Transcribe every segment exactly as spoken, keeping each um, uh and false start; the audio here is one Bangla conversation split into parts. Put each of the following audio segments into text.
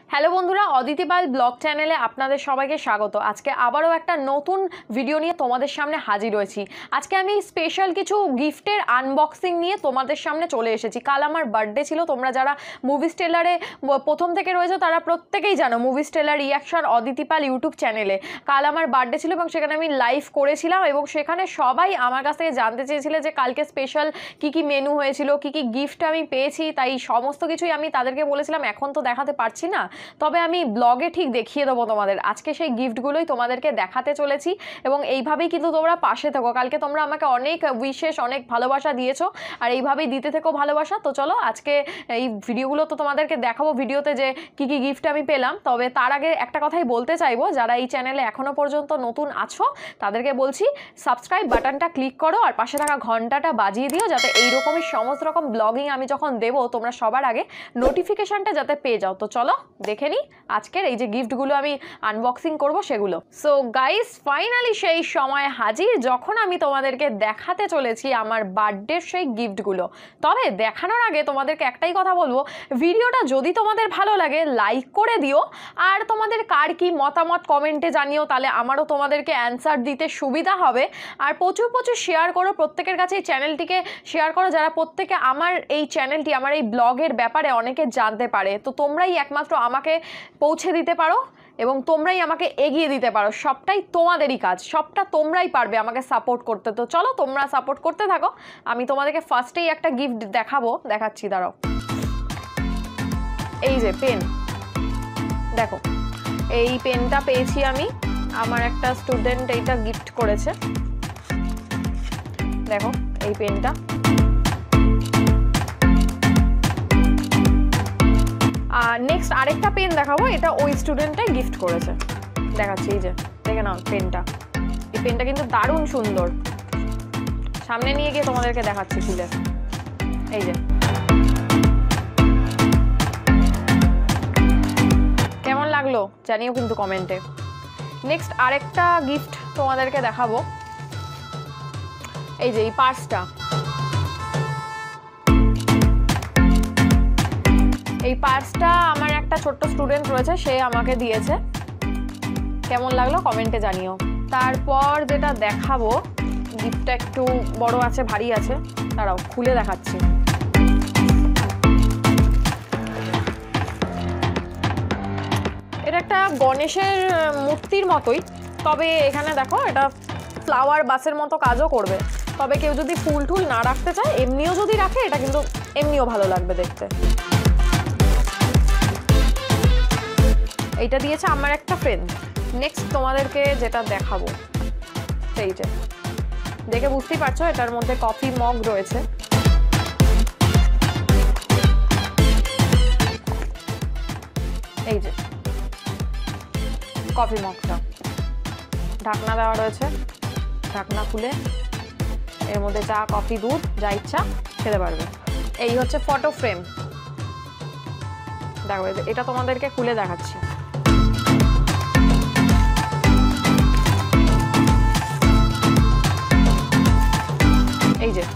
হ্যালো বন্ধুরা, অদিতি পাল ব্লগ চ্যানেলে আপনাদের সবাইকে স্বাগত। আজকে আবারও একটা নতুন ভিডিও নিয়ে তোমাদের সামনে হাজির হয়েছি। আজকে আমি স্পেশাল কিছু গিফটের আনবক্সিং নিয়ে তোমাদের সামনে চলে এসেছি। কাল আমার বার্থডে ছিল। তোমরা যারা মুভিজ টেলারে প্রথম থেকে রয়েছে তারা প্রত্যেকেই জানো movies trailer reaction Aditi Pal YouTube চ্যানেলে কাল আমার বার্থডে ছিল এবং সেখানে আমি লাইভ করেছিলাম এবং সেখানে সবাই আমার কাছ থেকে জানতে চেয়েছিল যে কালকে স্পেশাল কী কী মেনু হয়েছিল, কী কী গিফট আমি পেয়েছি। তাই সমস্ত কিছুই আমি তাদেরকে বলেছিলাম এখন তো দেখাতে পারছি না, তবে আমি ব্লগে ঠিক দেখিয়ে দেবো তোমাদের। আজকে সেই গিফটগুলোই তোমাদেরকে দেখাতে চলেছি এবং এইভাবেই কিন্তু তোমরা পাশে থেকো। কালকে তোমরা আমাকে অনেক উইশেস, অনেক ভালোবাসা দিয়েছো আর এইভাবেই দিতে থেকো ভালোবাসা। তো চলো আজকে এই ভিডিওগুলো তো তোমাদেরকে দেখাবো ভিডিওতে যে কী কী গিফট আমি পেলাম। তবে তার আগে একটা কথাই বলতে চাইবো, যারা এই চ্যানেলে এখনও পর্যন্ত নতুন আছো তাদেরকে বলছি সাবস্ক্রাইব বাটনটা ক্লিক করো আর পাশে থাকা ঘন্টাটা বাজিয়ে দিও, যাতে এইরকমই সমস্ত রকম ব্লগিং আমি যখন দেবো তোমরা সবার আগে নোটিফিকেশানটা যাতে পেয়ে যাও। তো চলো দেখে নিই আজকের এই যে গিফটগুলো আমি আনবক্সিং করব সেগুলো। সো গাইস, ফাইনালি সেই সময় হাজির যখন আমি তোমাদেরকে দেখাতে চলেছি আমার বার্থডের সেই গিফটগুলো। তবে দেখানোর আগে তোমাদেরকে একটাই কথা বলবো, ভিডিওটা যদি তোমাদের ভালো লাগে লাইক করে দিও আর তোমাদের কার কি মতামত কমেন্টে জানিও, তাহলে আমারও তোমাদেরকে অ্যান্সার দিতে সুবিধা হবে। আর প্রচুর প্রচুর শেয়ার করো, প্রত্যেকের কাছে এই চ্যানেলটিকে শেয়ার করো যারা প্রত্যেকে আমার এই চ্যানেলটি, আমার এই ব্লগের ব্যাপারে অনেকে জানতে পারে। তো তোমরাই একমাত্র আমাকে পৌঁছে দিতে পারো এবং তোমরাই আমাকে এগিয়ে দিতে পারো। সবটাই তোমাদেরই কাজ, সবটা তোমরাই পারবে আমাকে সাপোর্ট করতে। তো চলো তোমরা সাপোর্ট করতে থাকো। আমি তোমাদেরকে ফার্স্টেই একটা গিফট দেখাবো, দেখাচ্ছি দাঁড়াও। এই যে পেন, দেখো এই পেনটা পেয়েছি আমি, আমার একটা স্টুডেন্ট এইটা গিফট করেছে। দেখো এই পেনটা। আর নেক্সট আরেকটা পেন দেখাবো, এটা ওই স্টুডেন্টটাই গিফট করেছে। দেখাচ্ছি, এই যে দেখে নাও পেনটা। এই পেনটা কিন্তু দারুণ সুন্দর। সামনে নিয়ে গিয়ে তোমাদেরকে দেখাচ্ছি খুলে। এই যে কেমন লাগলো জানিও কিন্তু কমেন্টে। নেক্সট আরেকটা গিফট তোমাদেরকে দেখাবো, এই যে এই পার্সটা। এই পার্সটা আমার একটা ছোট্ট স্টুডেন্ট রয়েছে, সে আমাকে দিয়েছে। কেমন লাগলো কমেন্টে জানিও। তারপর যেটা দেখাবো, গিফটটা একটু বড় আছে, ভারী আছে, দাঁড়াও খুলে দেখাচ্ছি। এটা একটা গণেশের মূর্তির মতোই, তবে এখানে দেখো এটা ফ্লাওয়ার বাসের মতো কাজও করবে। তবে কেউ যদি ফুল টুল না রাখতে চায়, এমনিও যদি রাখে এটা কিন্তু এমনিও ভালো লাগবে দেখতে। এইটা দিয়েছে আমার একটা ফ্রেন্ড। নেক্সট তোমাদেরকে যেটা দেখাবো, এই যে দেখে বুঝতেই পারছো এটার মধ্যে কফি মগ রয়েছে। এই যে কফি মগটা, ঢাকনা দেওয়া রয়েছে, ঢাকনা খুলে এর মধ্যে চা, কফি, দুধ যা ইচ্ছা খেতে পারবে। এই হচ্ছে ফটো ফ্রেম। দেখো এটা তোমাদেরকে খুলে দেখাচ্ছি। এই যে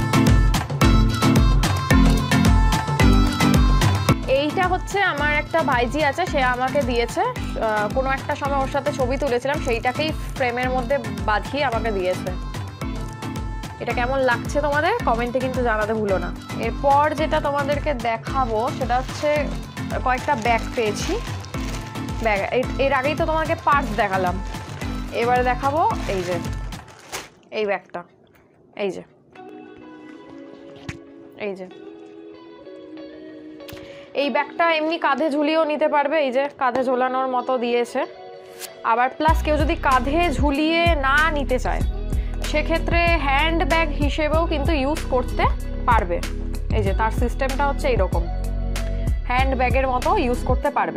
এইটা হচ্ছে আমার একটা ভাইজি আছে, সে আমাকে দিয়েছে। কোনো একটা সময় ওর সাথে ছবি তুলেছিলাম, সেইটাকেই ফ্রেমের মধ্যে বাঁধিয়ে আমাকে দিয়েছে। এটা কেমন লাগছে তোমাদের কমেন্টে কিন্তু জানাতে ভুলো না। এরপর যেটা তোমাদেরকে দেখাবো সেটা হচ্ছে কয়েকটা ব্যাগ পেয়েছি। ব্যাগ এর আগেই তো তোমাকে পার্স দেখালাম, এবারে দেখাবো এই যে এই ব্যাগটা। এই যে এই যে এই ব্যাগটা এমনি কাঁধে ঝুলিয়েও নিতে পারবে। এই যে কাঁধে ঝোলানোর মতো দিয়েছে। আবার প্লাস কেউ যদি কাঁধে ঝুলিয়ে না নিতে চায় সেক্ষেত্রে হ্যান্ড ব্যাগ হিসেবেও কিন্তু ইউজ করতে পারবে। এই যে তার সিস্টেমটা হচ্ছে এইরকম, হ্যান্ড ব্যাগের মতো ইউজ করতে পারবে।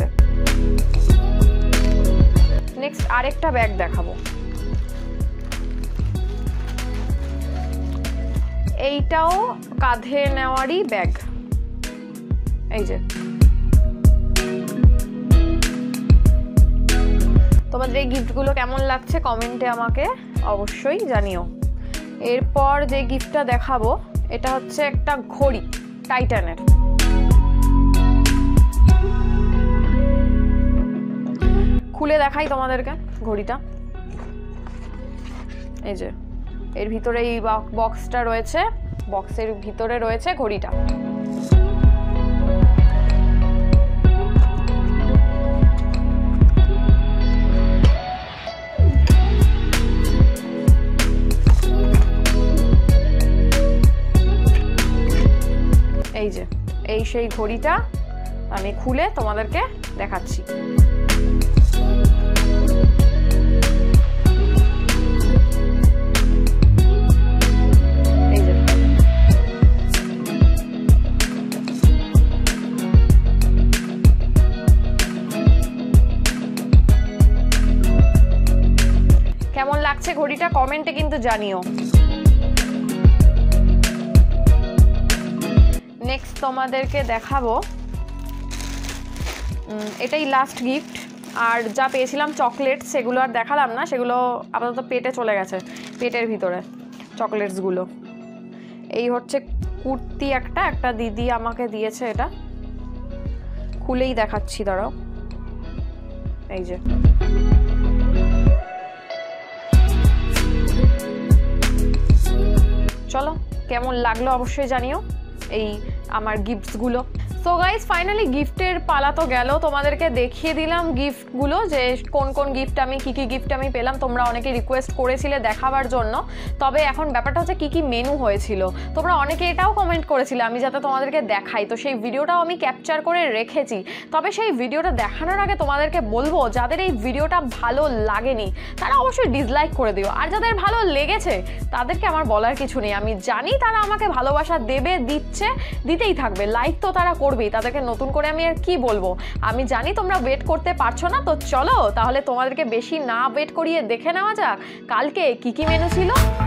নেক্সট আরেকটা ব্যাগ দেখাবো, এইটাও কাঁধে নেওয়ারই ব্যাগ। এই যে তোমাদের এই গিফটগুলো কেমন লাগছে কমেন্টে আমাকে অবশ্যই জানিও। এরপর যে গিফটটা দেখাবো এটা হচ্ছে একটা ঘড়ি টাইটানের। খুলে দেখাই তোমাদেরকে ঘড়িটা। এই যে এর ভিতরে এই বক্সটা রয়েছে, বক্সের ভিতরে রয়েছে ঘড়িটা। এই যে এই সেই ঘড়িটা আমি খুলে তোমাদেরকে দেখাচ্ছি। কেমন লাগছে ঘড়িটা কমেন্টে কিন্তু জানিও। নেক্সট তোমাদেরকে দেখাবো, এটাই লাস্ট গিফট। আর যা পেয়েছিলাম চকলেট সেগুলো আর দেখালাম না, সেগুলো আপাতত পেটে চলে গেছে, পেটের ভিতরে চকলেটসগুলো। এই হচ্ছে কুর্তি, একটা একটা দিদি আমাকে দিয়েছে, এটা খুলেই দেখাচ্ছি, দাঁড়াও। এই যে চলো কেমন লাগলো অবশ্যই জানিও এই আমার গিফটসগুলো। সো গাইস ফাইনালি গিফটের পালা তো গেল, তোমাদেরকে দেখিয়ে দিলাম গিফটগুলো যে কোন কোন গিফট আমি কী কী গিফট আমি পেলাম। তোমরা অনেকে রিকোয়েস্ট করেছিলে দেখাবার জন্য। তবে এখন ব্যাপারটা হচ্ছে কী কী মেনু হয়েছিল, তোমরা অনেকে এটাও কমেন্ট করেছিলে আমি যাতে তোমাদেরকে দেখাই, তো সেই ভিডিওটাও আমি ক্যাপচার করে রেখেছি। তবে সেই ভিডিওটা দেখানোর আগে তোমাদেরকে বলবো, যাদের এই ভিডিওটা ভালো লাগেনি তারা অবশ্যই ডিসলাইক করে দিও, আর যাদের ভালো লেগেছে তাদেরকে আমার বলার কিছু নেই। আমি জানি তারা আমাকে ভালোবাসা দেবে, দিচ্ছে, দিতেই থাকবে, লাইক তো তারা করবেই, তাদেরকে নতুন করে আমি আর কি বলবো। আমি জানি তোমরা ওয়েট করতে পারছো না, তো চলো তাহলে তোমাদেরকে বেশি না ওয়েট করিয়ে দেখে নেওয়া যাক কালকে কি কি মেনু ছিল।